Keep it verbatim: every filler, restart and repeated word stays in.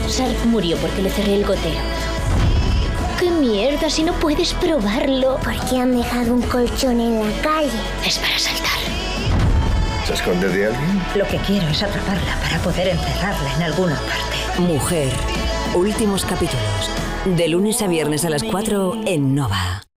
Shark murió porque le cerré el gotero. ¡Qué mierda si no puedes probarlo! ¿Por qué han dejado un colchón en la calle? Es para saltar. ¿Se esconde de alguien? Lo que quiero es atraparla para poder encerrarla en alguna parte. Mujer. Últimos capítulos. De lunes a viernes a las cuatro en Nova.